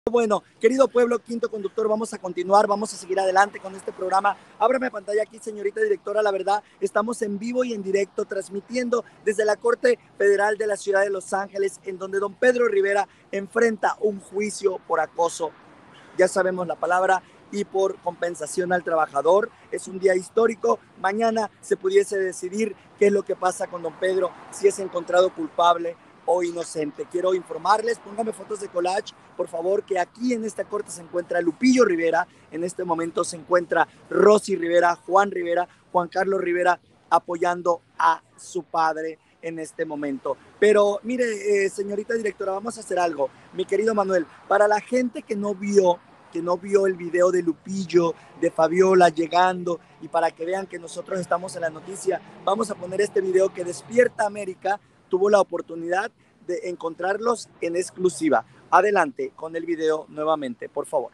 Bueno, querido pueblo, quinto conductor, vamos a continuar, vamos a seguir adelante con este programa. Ábrame pantalla aquí, señorita directora, la verdad, estamos en vivo y en directo, transmitiendo desde la Corte Federal de la Ciudad de Los Ángeles, en donde don Pedro Rivera enfrenta un juicio por acoso, ya sabemos la palabra, y por compensación al trabajador. Es un día histórico. Mañana se pudiese decidir qué es lo que pasa con don Pedro, si es encontrado culpable o inocente. Quiero informarles, póngame fotos de collage, por favor, que aquí en esta corte se encuentra Lupillo Rivera, en este momento se encuentra Rosy Rivera, Juan Carlos Rivera, apoyando a su padre en este momento. Pero mire, señorita directora, vamos a hacer algo. Mi querido Manuel, para la gente que no vio el video de Lupillo, de Fabiola llegando, y para que vean que nosotros estamos en la noticia, vamos a poner este video que Despierta América tuvo la oportunidad de encontrarlos en exclusiva. Adelante con el video nuevamente, por favor.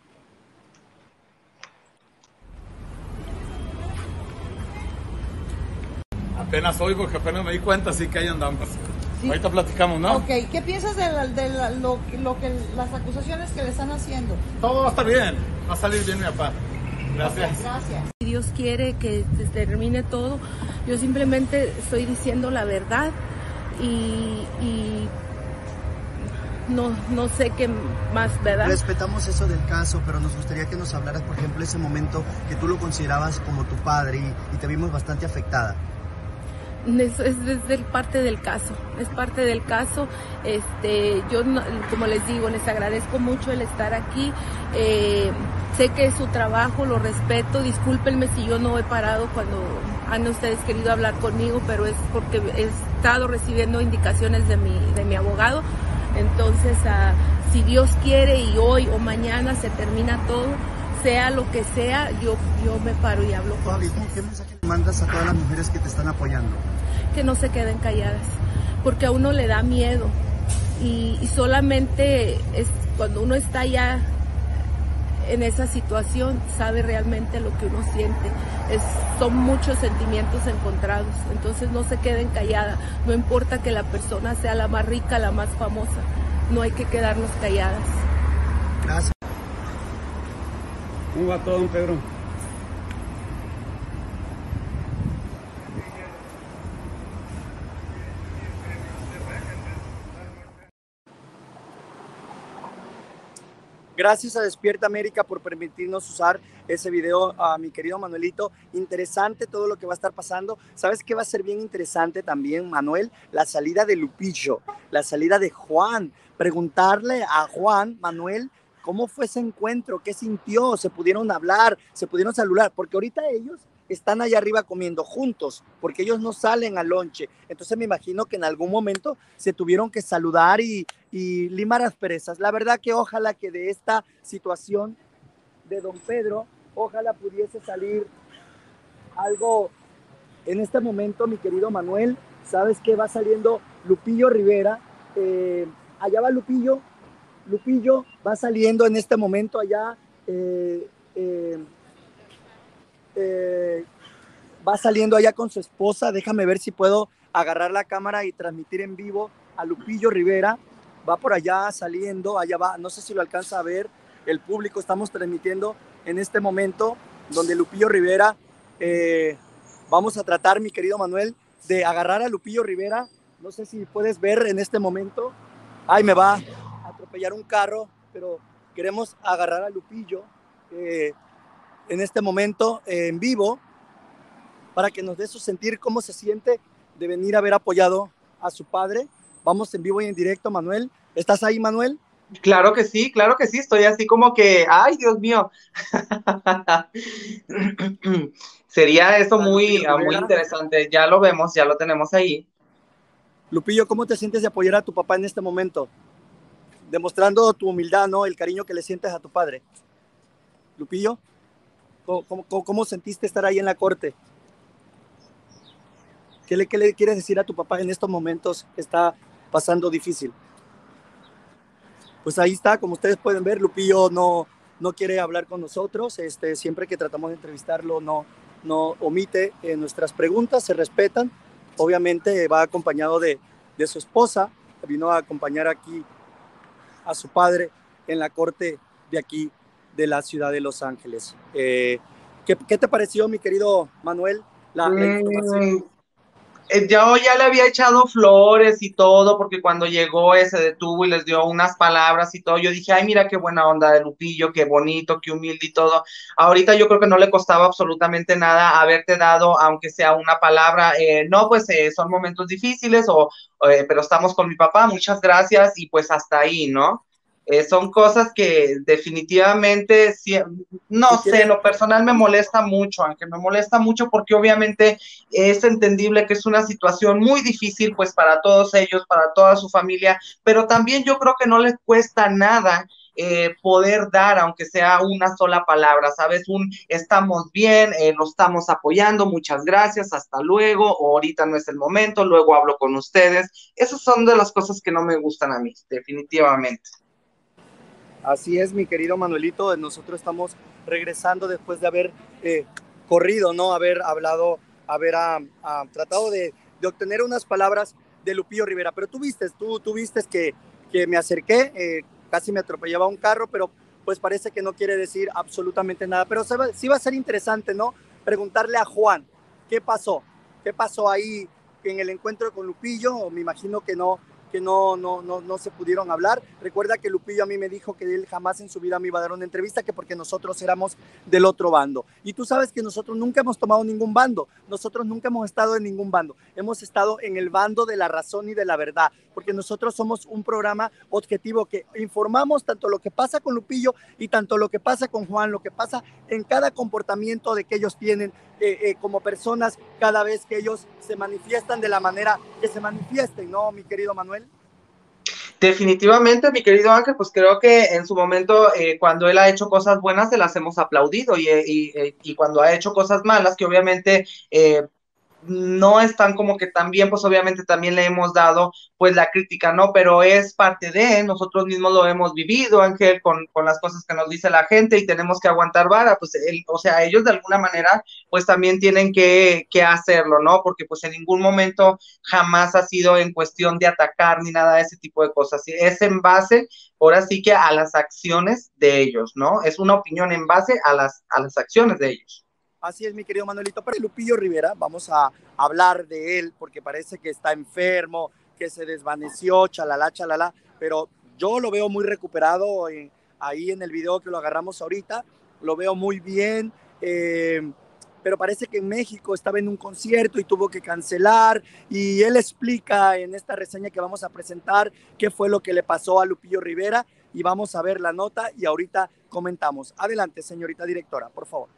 Apenas hoy, porque apenas me di cuenta, así que ahí andamos. Sí. Ahorita platicamos, ¿no? Ok, ¿qué piensas de las acusaciones que le están haciendo? Todo va a estar bien, va a salir bien mi papá. Gracias. Gracias. Si Dios quiere que se termine todo, yo simplemente estoy diciendo la verdad y no sé qué más, ¿verdad? Respetamos eso del caso, pero nos gustaría que nos hablaras, por ejemplo, ese momento que tú lo considerabas como tu padre y te vimos bastante afectada. Es parte del caso, es parte del caso. Yo, como les digo, les agradezco mucho el estar aquí. Sé que es su trabajo, lo respeto. Discúlpenme si yo no he parado cuando han ustedes querido hablar conmigo, pero es porque he estado recibiendo indicaciones de mi abogado. Entonces, si Dios quiere y hoy o mañana se termina todo, sea lo que sea, yo me paro y hablo con ustedes. ¿Qué mensaje le mandas a todas las mujeres que te están apoyando? Que no se queden calladas, porque a uno le da miedo y solamente es cuando uno está ya en esa situación, sabe realmente lo que uno siente. Son muchos sentimientos encontrados, entonces no se queden calladas, no importa que la persona sea la más rica, la más famosa, no hay que quedarnos calladas. Gracias. ¿Cómo va todo, don Pedro? Gracias a Despierta América por permitirnos usar ese video, a mi querido Manuelito. Interesante todo lo que va a estar pasando. ¿Sabes qué va a ser bien interesante también, Manuel? La salida de Lupillo, la salida de Juan. Preguntarle a Juan, Manuel, ¿cómo fue ese encuentro? ¿Qué sintió? ¿Se pudieron hablar? ¿Se pudieron saludar? Porque ahorita ellos están allá arriba comiendo juntos, porque ellos no salen al lonche. Entonces me imagino que en algún momento se tuvieron que saludar y limar asperezas. La verdad que ojalá que de esta situación de don Pedro, ojalá pudiese salir algo en este momento, mi querido Manuel. Sabes que va saliendo Lupillo Rivera, allá va Lupillo va saliendo en este momento allá, va saliendo allá con su esposa. Déjame ver si puedo agarrar la cámara y transmitir en vivo a Lupillo Rivera. Va por allá saliendo, allá va, no sé si lo alcanza a ver el público. Estamos transmitiendo en este momento donde Lupillo Rivera, vamos a tratar, mi querido Manuel, de agarrar a Lupillo Rivera. No sé si puedes ver en este momento. Ay, me va a atropellar un carro, pero queremos agarrar a Lupillo en este momento en vivo para que nos dé su sentir, cómo se siente de venir a haber apoyado a su padre. Vamos en vivo y en directo, Manuel. ¿Estás ahí, Manuel? Claro que sí, estoy así como que, ay, Dios mío. Sería eso muy interesante, ya lo vemos, ya lo tenemos ahí. Lupillo, ¿cómo te sientes de apoyar a tu papá en este momento? Demostrando tu humildad, ¿no? El cariño que le sientes a tu padre. Lupillo, ¿cómo sentiste estar ahí en la corte? ¿Qué le quieres decir a tu papá en estos momentos que está pasando difícil? Pues ahí está, como ustedes pueden ver, Lupillo no quiere hablar con nosotros. Siempre que tratamos de entrevistarlo no omite nuestras preguntas, se respetan. Obviamente va acompañado de su esposa, vino a acompañar aquí a su padre en la corte de aquí de la ciudad de Los Ángeles. ¿Qué te pareció, mi querido Manuel, la información? Yo ya le había echado flores y todo, porque cuando llegó se detuvo y les dio unas palabras y todo. Yo dije, ay, mira qué buena onda de Lupillo, qué bonito, qué humilde y todo. Ahorita yo creo que no le costaba absolutamente nada haberte dado, aunque sea una palabra. No, pues son momentos difíciles, pero estamos con mi papá, muchas gracias, y pues hasta ahí, ¿no? Son cosas que definitivamente, no sé, lo personal me molesta mucho, aunque me molesta mucho porque obviamente es entendible que es una situación muy difícil pues para todos ellos, para toda su familia, pero también yo creo que no les cuesta nada poder dar, aunque sea una sola palabra, ¿sabes? Estamos bien, lo estamos apoyando, muchas gracias, hasta luego, o ahorita no es el momento, luego hablo con ustedes. Esas son de las cosas que no me gustan a mí, definitivamente. Así es, mi querido Manuelito, nosotros estamos regresando después de haber corrido, ¿no? Haber hablado, haber tratado de obtener unas palabras de Lupillo Rivera. Pero tú viste que me acerqué, casi me atropellaba un carro, pero pues parece que no quiere decir absolutamente nada. Pero sí va a ser interesante, ¿no? Preguntarle a Juan, ¿qué pasó? ¿Qué pasó ahí en el encuentro con Lupillo? Me imagino que no se pudieron hablar. Recuerda que Lupillo a mí me dijo que él jamás en su vida me iba a dar una entrevista, que porque nosotros éramos del otro bando. Y tú sabes que nosotros nunca hemos tomado ningún bando, nosotros nunca hemos estado en ningún bando, hemos estado en el bando de la razón y de la verdad, porque nosotros somos un programa objetivo que informamos tanto lo que pasa con Lupillo y tanto lo que pasa con Juan, lo que pasa en cada comportamiento de que ellos tienen como personas cada vez que ellos se manifiestan de la manera que se manifiesten, ¿no, mi querido Manuel? Definitivamente, mi querido Ángel, pues creo que en su momento, cuando él ha hecho cosas buenas, se las hemos aplaudido, y cuando ha hecho cosas malas, que obviamente no están como que tan bien, pues obviamente también le hemos dado pues la crítica, ¿no? Pero es parte de, nosotros mismos lo hemos vivido, Ángel, con las cosas que nos dice la gente, y tenemos que aguantar vara, pues o sea, ellos de alguna manera pues también tienen que hacerlo, ¿no? Porque pues en ningún momento jamás ha sido en cuestión de atacar ni nada de ese tipo de cosas, es en base, ahora sí que a las acciones de ellos, ¿no? Es una opinión en base a las acciones de ellos. Así es, mi querido Manuelito. Pero Lupillo Rivera, vamos a hablar de él porque parece que está enfermo, que se desvaneció, chalala, pero yo lo veo muy recuperado ahí en el video que lo agarramos ahorita, lo veo muy bien, pero parece que en México estaba en un concierto y tuvo que cancelar, y él explica en esta reseña que vamos a presentar qué fue lo que le pasó a Lupillo Rivera, y vamos a ver la nota y ahorita comentamos. Adelante, señorita directora, por favor.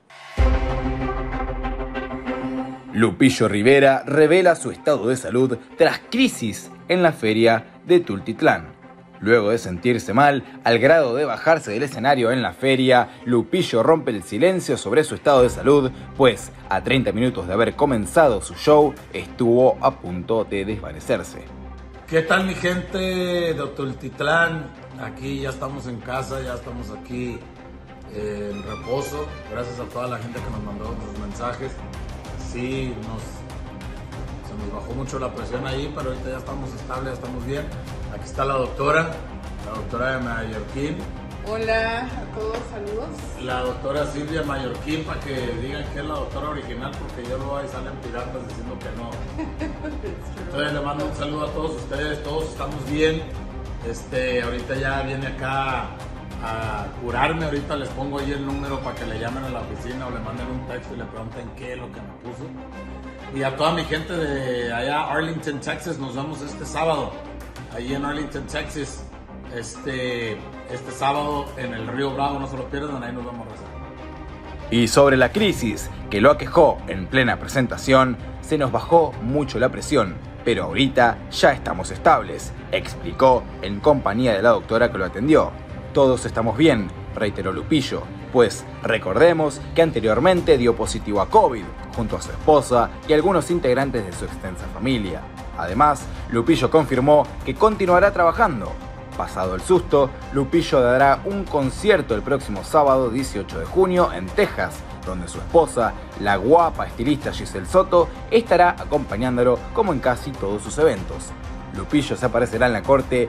Lupillo Rivera revela su estado de salud tras crisis en la feria de Tultitlán. Luego de sentirse mal, al grado de bajarse del escenario en la feria, Lupillo rompe el silencio sobre su estado de salud, pues a 30 minutos de haber comenzado su show, estuvo a punto de desvanecerse. ¿Qué tal, mi gente de Tultitlán? Aquí ya estamos en casa, ya estamos aquí en reposo, gracias a toda la gente que nos mandó los mensajes. Sí, se nos bajó mucho la presión ahí, pero ahorita ya estamos estables, ya estamos bien. Aquí está la doctora de Mallorquín. Hola a todos, saludos. La doctora Silvia Mallorquín, para que digan que es la doctora original, porque yo luego ahí salen piratas diciendo que no. Entonces le mando un saludo a todos ustedes, todos estamos bien. Ahorita ya viene acá a curarme, ahorita les pongo ahí el número para que le llamen a la oficina o le manden un texto y le pregunten qué es lo que me puso. Y a toda mi gente de allá, Arlington, Texas, nos vemos este sábado, ahí en Arlington, Texas, este sábado en el Río Bravo, no se lo pierdan, ahí nos vamos a rezar. Y sobre la crisis que lo aquejó en plena presentación, se nos bajó mucho la presión, pero ahorita ya estamos estables, explicó en compañía de la doctora que lo atendió. Todos estamos bien, reiteró Lupillo, pues recordemos que anteriormente dio positivo a COVID, junto a su esposa y algunos integrantes de su extensa familia. Además, Lupillo confirmó que continuará trabajando. Pasado el susto, Lupillo dará un concierto el próximo sábado 18 de junio en Texas, donde su esposa, la guapa estilista Giselle Soto, estará acompañándolo como en casi todos sus eventos. Lupillo se aparecerá en la corte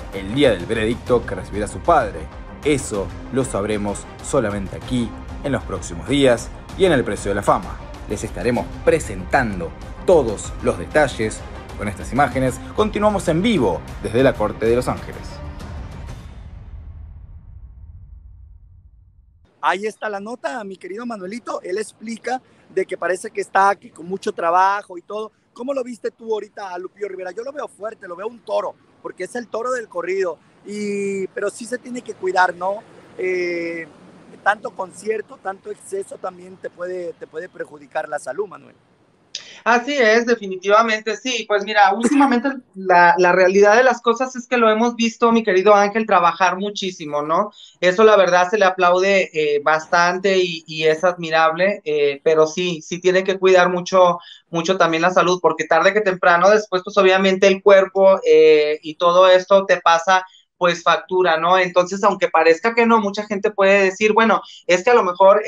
el día del veredicto que recibirá su padre. Eso lo sabremos solamente aquí, en los próximos días y en el Precio de la Fama. Les estaremos presentando todos los detalles. Con estas imágenes continuamos en vivo desde la Corte de Los Ángeles. Ahí está la nota, mi querido Manuelito. Él explica de que parece que está aquí con mucho trabajo y todo. ¿Cómo lo viste tú ahorita a Lupillo Rivera? Yo lo veo fuerte, lo veo un toro, porque es el toro del corrido. Pero sí se tiene que cuidar, ¿no? Tanto concierto, tanto exceso también te puede perjudicar la salud, Manuel. Así es, definitivamente sí. Pues mira, últimamente la realidad de las cosas es que lo hemos visto, mi querido Ángel, trabajar muchísimo, ¿no? Eso la verdad se le aplaude bastante y es admirable, pero sí tiene que cuidar mucho, mucho también la salud, porque tarde que temprano después, pues obviamente el cuerpo y todo esto te pasa pues factura, ¿no? Entonces, aunque parezca que no, mucha gente puede decir, bueno, es que a lo mejor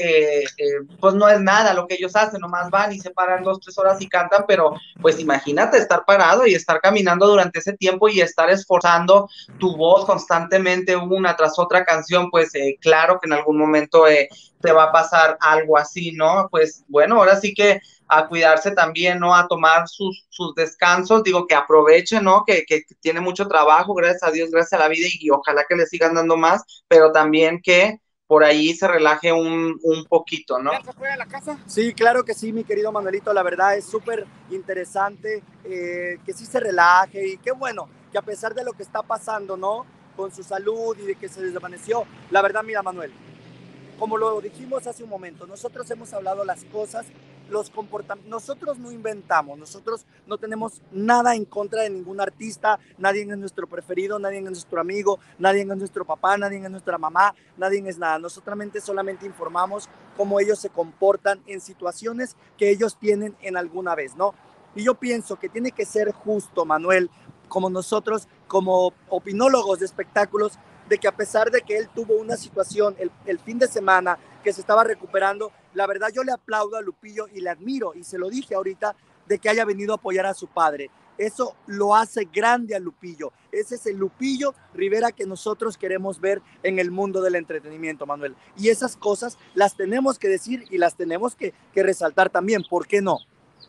pues no es nada lo que ellos hacen, nomás van y se paran 2, 3 horas y cantan, pero pues imagínate estar parado y estar caminando durante ese tiempo y estar esforzando tu voz constantemente una tras otra canción, pues claro que en algún momento te va a pasar algo así, ¿no? Pues bueno, ahora sí que a cuidarse también, ¿no? A tomar sus descansos, digo que aproveche, ¿no? Que tiene mucho trabajo, gracias a Dios, gracias a la vida y ojalá que le sigan dando más, pero también que por ahí se relaje un poquito, ¿no? ¿Ya se fue a la casa? Sí, claro que sí, mi querido Manuelito, la verdad es súper interesante que sí se relaje y qué bueno, que a pesar de lo que está pasando, ¿no? Con su salud y de que se desvaneció, la verdad, mira, Manuel, como lo dijimos hace un momento, nosotros hemos hablado las cosas, los comportamientos, nosotros no inventamos, nosotros no tenemos nada en contra de ningún artista, nadie es nuestro preferido, nadie es nuestro amigo, nadie es nuestro papá, nadie es nuestra mamá, nadie es nada, nosotros solamente informamos cómo ellos se comportan en situaciones que ellos tienen en alguna vez, ¿no? Y yo pienso que tiene que ser justo, Manuel, como nosotros, como opinólogos de espectáculos, de que a pesar de que él tuvo una situación el fin de semana que se estaba recuperando, la verdad yo le aplaudo a Lupillo y le admiro, y se lo dije ahorita, de que haya venido a apoyar a su padre. Eso lo hace grande a Lupillo. Ese es el Lupillo Rivera que nosotros queremos ver en el mundo del entretenimiento, Manuel. Y esas cosas las tenemos que decir y las tenemos que resaltar también. ¿Por qué no?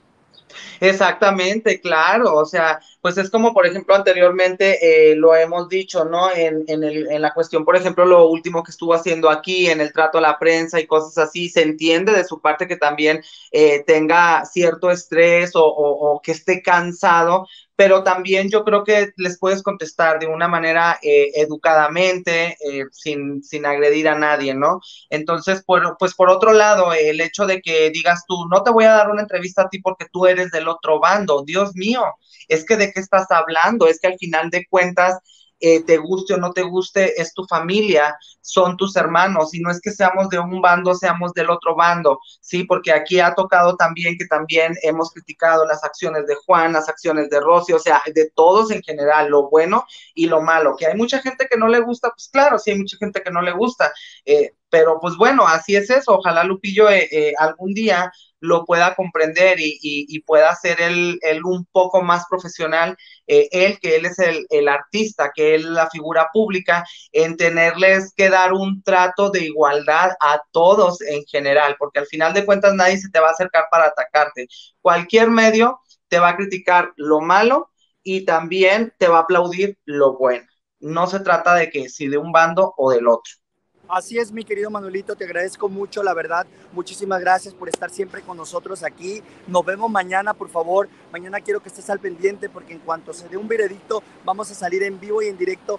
Exactamente, claro, o sea, pues es como, por ejemplo, anteriormente lo hemos dicho, ¿no? En la cuestión, por ejemplo, lo último que estuvo haciendo aquí, en el trato a la prensa y cosas así, se entiende de su parte que también tenga cierto estrés o que esté cansado, pero también yo creo que les puedes contestar de una manera educadamente, sin agredir a nadie, ¿no? Entonces, pues por otro lado, el hecho de que digas tú, no te voy a dar una entrevista a ti porque tú eres del otro bando, Dios mío, es que de qué estás hablando, es que al final de cuentas, te guste o no te guste, es tu familia, son tus hermanos, y no es que seamos de un bando, seamos del otro bando, ¿sí? Porque aquí ha tocado también que también hemos criticado las acciones de Juan, las acciones de Rosy, o sea, de todos en general, lo bueno y lo malo, que hay mucha gente que no le gusta, pues claro, sí hay mucha gente que no le gusta, pero pues bueno, así es eso, ojalá Lupillo algún día lo pueda comprender y pueda ser él un poco más profesional, que él es el artista, que él la figura pública, en tenerles que dar un trato de igualdad a todos en general, porque al final de cuentas nadie se te va a acercar para atacarte. Cualquier medio te va a criticar lo malo y también te va a aplaudir lo bueno. No se trata de que si de un bando o del otro. Así es, mi querido Manuelito, te agradezco mucho, la verdad. Muchísimas gracias por estar siempre con nosotros aquí. Nos vemos mañana, por favor. Mañana quiero que estés al pendiente porque en cuanto se dé un veredicto, vamos a salir en vivo y en directo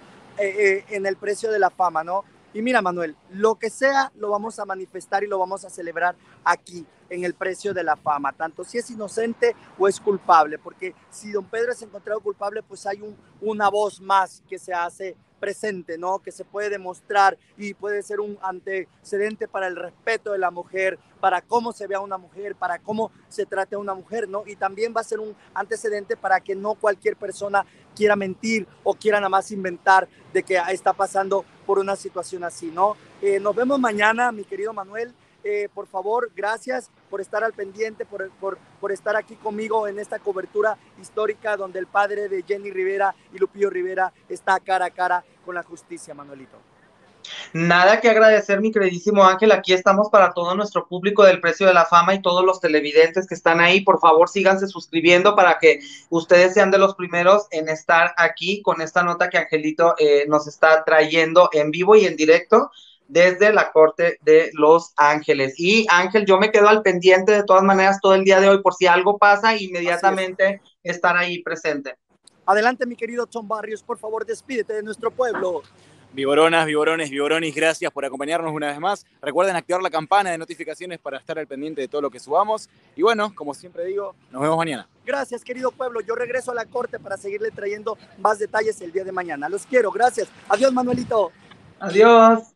en el Precio de la Fama, ¿no? Y mira, Manuel, lo que sea lo vamos a manifestar y lo vamos a celebrar aquí, en el Precio de la Fama, tanto si es inocente o es culpable, porque si don Pedro es encontrado culpable, pues hay una voz más que se hace presente, ¿no? Que se puede demostrar y puede ser un antecedente para el respeto de la mujer, para cómo se ve a una mujer, para cómo se trate a una mujer, ¿no? Y también va a ser un antecedente para que no cualquier persona quiera mentir o quiera nada más inventar de que está pasando por una situación así, ¿no? Nos vemos mañana, mi querido Manuel. Por favor, gracias por estar al pendiente, por estar aquí conmigo en esta cobertura histórica donde el padre de Jenny Rivera y Lupillo Rivera está cara a cara con la justicia, Manuelito. Nada que agradecer, mi queridísimo Ángel. Aquí estamos para todo nuestro público del Precio de la Fama y todos los televidentes que están ahí. Por favor, síganse suscribiendo para que ustedes sean de los primeros en estar aquí con esta nota que Angelito nos está trayendo en vivo y en directo desde la Corte de Los Ángeles. Y Ángel, yo me quedo al pendiente de todas maneras todo el día de hoy por si algo pasa, inmediatamente estar ahí presente. Adelante, mi querido Tom Barrios, por favor, despídete de nuestro pueblo. Viboronas, viborones, viboronis, gracias por acompañarnos una vez más. Recuerden activar la campana de notificaciones para estar al pendiente de todo lo que subamos. Y bueno, como siempre digo, nos vemos mañana. Gracias, querido pueblo. Yo regreso a la corte para seguirle trayendo más detalles el día de mañana. Los quiero, gracias. Adiós, Manuelito. Adiós.